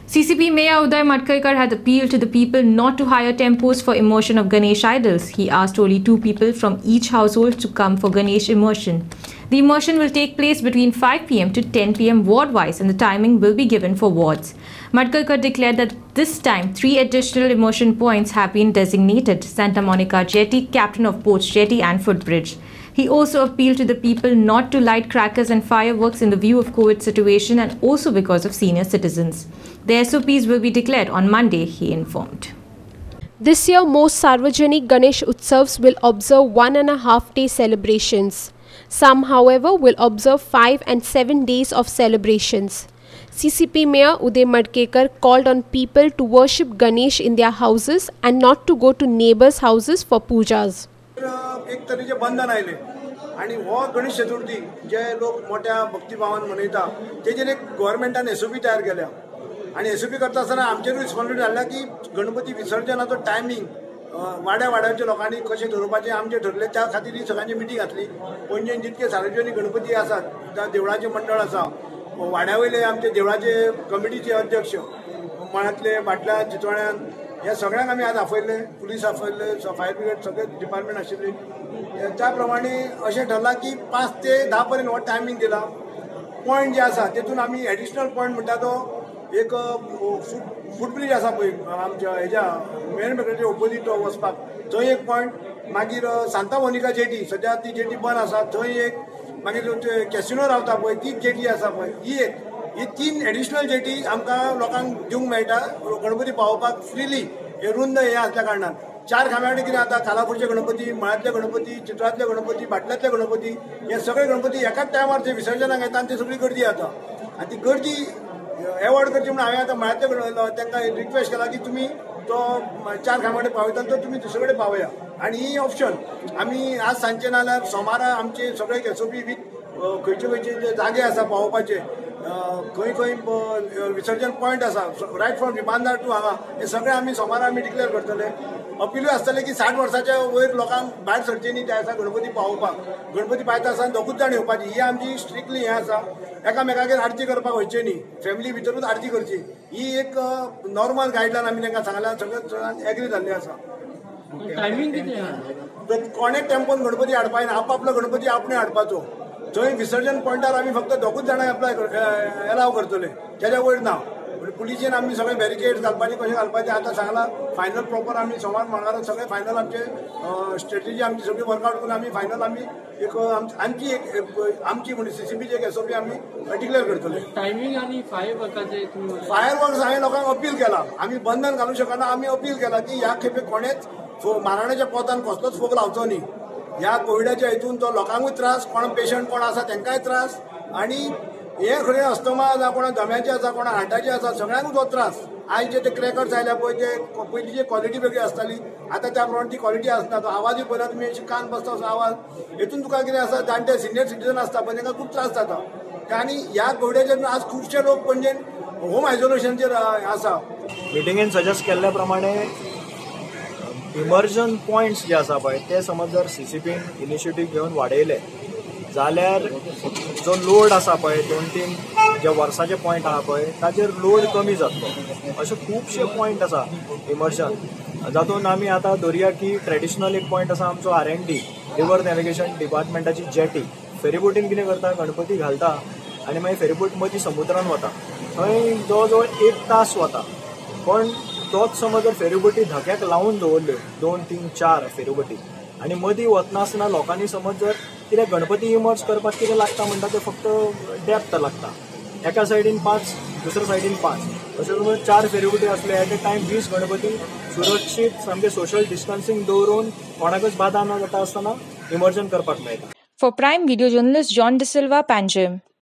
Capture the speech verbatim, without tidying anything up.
C C P Mayor Uday Matkarkar had appealed to the people not to hire tempos for immersion of Ganesh idols. He asked only two people from each household to come for Ganesh immersion. The immersion will take place between five p m to ten p m ward-wise, and the timing will be given for wards. Matkarkar declared that this time three additional immersion points have been designated: Santa Monica Jetty, Captain of Ports Jetty and Footbridge. He also appealed to the people not to light crackers and fireworks in the view of COVID situation and also because of senior citizens. The S O Ps will be declared on Monday, he informed. This year, most Sarvajanik Ganesh Utsavs will observe one and a half day celebrations. Some, however, will observe five and seven days of celebrations. C C P Mayor Uday Matkarkar called on people to worship Ganesh in their houses and not to go to neighbors' houses for pujas. एक तरीचे बंधन आयले आणि हो गणेश चतुर्थी जे लोक मोठ्या भक्तिभावान मनयता तेजेर एक गव्हर्नमेंटान एसओपी तयार केल्या आणि एसओपी करता आसतना आमचेर रिस्पॉन्सिबिलिटी हाडला की गणपती विसर्जनाचो टायमिंग वाड्या वाड्याच्या लोकांनी कशें ठरोवपाचें आमचें ठरलें त्या खातीर ही सगळ्यांची मिटींग घातली. पणजेन जितके सार्वजनीक गणपती आसात देवळाचे मंडळ आसा वाड्या वयले आमचे देवळाचे कमिटीचे अध्यक्ष मळ्यांतले बाटल्या चितोळ्यान ह्या सगळ्यांक आमी आज आफयले, पुलीस आफयले, फायर ब्रिगेड सगळे डिपार्टमेंट आशिल्ले. त्या प्रमाणे अशें ठरलां की पांच ते धा पर्यंत हो टायमींग दिला. पॉयंट जे आसा तेतून आमी एडिशनल पॉयंट म्हणटा तो एक फुटब्रिज आसा पळय आमच्या हेज्या मेन मेकळेच्या ओपोजीट वचपाक थंय एक पॉयंट, मागीर सांता मोनिका जेटी सद्या ती जेटी बंद आसा थंय एक, मागीर कॅसिनो रावता पळय ती जेटी आसा पळय ही एक, ही तीन एडिशनल जेटी आमकां लोकांक दिवंक मेळटा गणपती पावोवपाक फ्रीली. हे रुंद हे आसल्या कारणान चार खांब्या कडेन कितें जाता कालापूरचे गणपती, मळ्यांतले गणपती, चित्रांतले गणपती, बाटल्यांतले गणपती हे सगळे गणपती एकाच टायमार ते विसर्जनाक येता आनी ती सगळी गर्दी जाता आनी ती गर्दी एवॉर्ड करची म्हणून हांवें आतां मळ्यांतले तांकां रिक्वेस्ट केला की तुमी तो चार खांब्या कडेन पावयता तो तुमी दुसरे कडेन पावया. आनी ही ऑप्शन आमी आज सांजचे नाल्यार सोमारा आमचे सगळे एसओपी वीथ खंयचे खंयचे जे जागे आसा पावोवपाचे खंय खंय विसर्जन पॉयंट आसा रायट फ्रॉम रिबांदार टू हांगा हे सगळे आमी सोमारा आमी डिक्लेअर करतले. अपीलूय आसतले की साठ वर्साच्या वयर लोकांक भायर सरचे न्ही ते आसा गणपती पावोवपाक. गणपती पावयता आसतना दोगूच जाण येवपाची ही आमची स्ट्रिक्टली हें आसा. एकामेकागेर आरती करपाक वयचे न्ही, फॅमिली भितरूच आरती करची ही एक नॉर्मल गायडलायन आमी तांकां सांगल्या. सगळे एग्री जाल्ले आसा. टायमींग कितें कोणे टेम्पोन गणपती हाडपाक ना, आपापलो गणपती आपणे हाडपाचो. थंय विसर्जन पॉयंटार आमी फक्त दोगूच जाणां एप्लाय एलाव करतले, तेज्या वयर ना. पुलिशेन आमी सगळे बॅरिकेड घालपाचे कशें घालपाचें आतां सांगलां. फायनल प्रॉपर आमी सोमार मंगळारा सगळे फायनल आमचे स्ट्रेटेजी आमची सगळी वर्कआउट करून आमी फायनल आमी एक आमची एक आमची म्हणजे सीसीबीची एक एसओपी आमी डिक्लेअर करतले. टायमींग आनी फायर वर्काचे फायर वर्क्स हांवें लोकांक अपील केला. आमी बंधन घालूंक शकना. आमी अपील केला की ह्या खेपे कोणेच माराण्याच्या पोतान कसलोच फोग लावचो न्ही. ह्या कोविडाच्या हितून तो लोकांकूय त्रास, कोण पेशंट कोण आसा तांकांय त्रास आनी हे खरें अस्थमा आसा कोणा दम्याचे आसा कोणा हार्टाचे आसा सगळ्यांकूच हो त्रास. आयज जे ते क्रॅकर्स आयल्या पळय ते पयलींची क्वॉलिटी वेगळी आसताली आतां त्या प्रमाणे ती क्वॉलिटी आसना. तो आवाजूय पळयला तुमी अशी कान बसता असो आवाज हेतून तुका कितें आसा जाणटे सिनियर सिटीजन आसता पळय तांकां खूब त्रास जाता. आनी ह्या कोविडाच्या आज खुबशे लोक पणजेन होम आयसोलेशनचेर आसा. मिटिंगेन सजेस्ट केल्ल्या प्रमाणे इमर्जन पॉयंट्स जे आसा पळय ते समज जर सीसीपीन इनिशिएटीव घेवन वाडयले जाल्यार जो लोड आसा पळय दोन तीन जे वर्साचे पॉयंट आहा पळय ताचेर लोड कमी जातलो. अशे खुबशे पॉयंट आसा इमर्जन जातून आमी आतां धरया की ट्रेडिशनल एक पॉयंट आसा आमचो R N D river navigation डिपार्टमेंटाची जेटी. फेरीबोटीन कितें करता गणपती घालता आनी मागीर फेरीबोट मदीं समुद्रान वता. थंय जवळ जवळ एक तास वता. पण तोच समज जर फेरीबोटी धक्याक लावून दवरल्यो दोन तीन चार फेरीबोटी आनी मदीं वतना आसतना लोकांनी समज जर कितें गणपती इमर्ज करपाक कितें लागता म्हणटा तें फक्त डेप्थ लागता. एका सायडीन पांच दुसऱ्या सायडीन पांच अशें समज चार फेरीबोटी आसले एट ए टायम वीस गणपती सुरक्षीत सामके सोशल डिस्टन्सिंग दवरून कोणाकच बाधा न जाता आसतना इमर्जन करपाक मेळटा. For Prime Video journalist John De Silva, Panjim.